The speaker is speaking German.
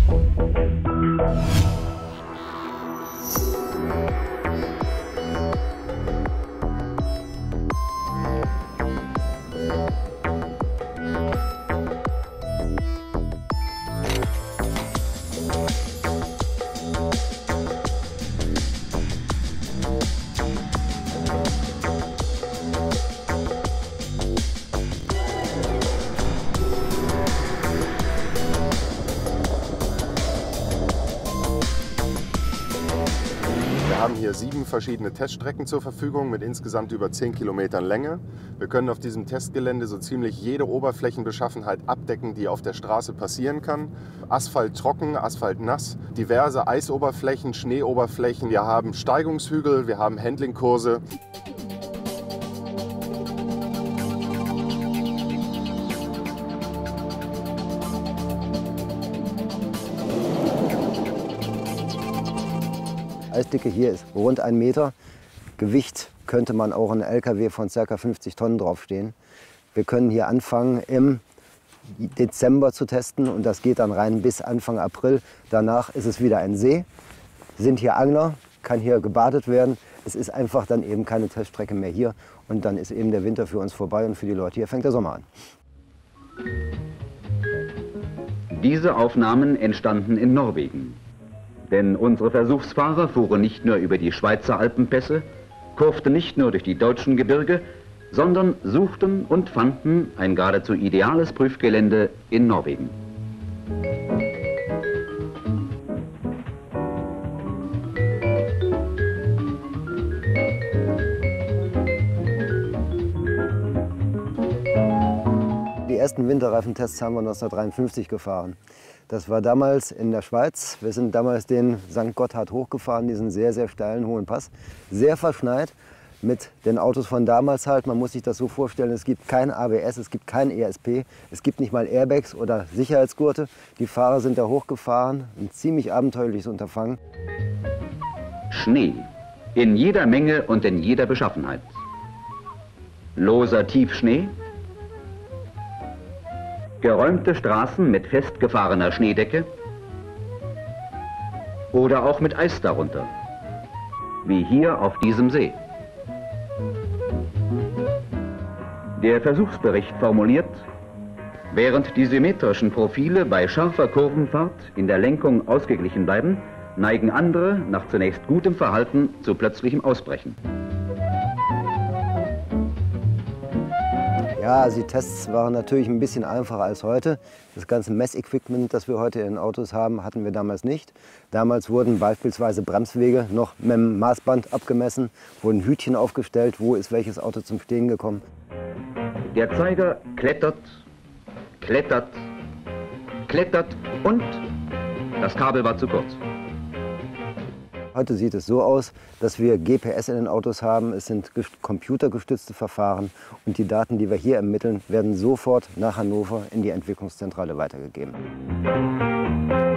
Wir haben hier 7 verschiedene Teststrecken zur Verfügung mit insgesamt über 10 Kilometern Länge. Wir können auf diesem Testgelände so ziemlich jede Oberflächenbeschaffenheit abdecken, die auf der Straße passieren kann. Asphalt trocken, Asphalt nass, diverse Eisoberflächen, Schneeoberflächen. Wir haben Steigungshügel, wir haben Handlingkurse. Eisdicke hier ist rund 1 Meter. Gewicht könnte man auch einen LKW von ca. 50 Tonnen draufstehen. Wir können hier anfangen im Dezember zu testen und das geht dann rein bis Anfang April. Danach ist es wieder ein See, sind hier Angler, kann hier gebadet werden. Es ist einfach dann eben keine Teststrecke mehr hier und dann ist eben der Winter für uns vorbei und für die Leute hier fängt der Sommer an. Diese Aufnahmen entstanden in Norwegen. Denn unsere Versuchsfahrer fuhren nicht nur über die Schweizer Alpenpässe, kurften nicht nur durch die deutschen Gebirge, sondern suchten und fanden ein geradezu ideales Prüfgelände in Norwegen. Die ersten Winterreifentests haben wir 1953 gefahren. Das war damals in der Schweiz. Wir sind damals den St. Gotthard hochgefahren, diesen sehr, sehr steilen hohen Pass. Sehr verschneit mit den Autos von damals halt. Man muss sich das so vorstellen, es gibt kein ABS, es gibt kein ESP, es gibt nicht mal Airbags oder Sicherheitsgurte. Die Fahrer sind da hochgefahren, ein ziemlich abenteuerliches Unterfangen. Schnee, in jeder Menge und in jeder Beschaffenheit. Loser Tiefschnee, geräumte Straßen mit festgefahrener Schneedecke oder auch mit Eis darunter, wie hier auf diesem See. Der Versuchsbericht formuliert, während die symmetrischen Profile bei scharfer Kurvenfahrt in der Lenkung ausgeglichen bleiben, neigen andere nach zunächst gutem Verhalten zu plötzlichem Ausbrechen. Ja, also die Tests waren natürlich ein bisschen einfacher als heute. Das ganze Messequipment, das wir heute in Autos haben, hatten wir damals nicht. Damals wurden beispielsweise Bremswege noch mit dem Maßband abgemessen, wurden Hütchen aufgestellt, wo ist welches Auto zum Stehen gekommen. Der Zeiger klettert, klettert, klettert und das Kabel war zu kurz. Heute sieht es so aus, dass wir GPS in den Autos haben. Es sind computergestützte Verfahren und die Daten, die wir hier ermitteln, werden sofort nach Hannover in die Entwicklungszentrale weitergegeben.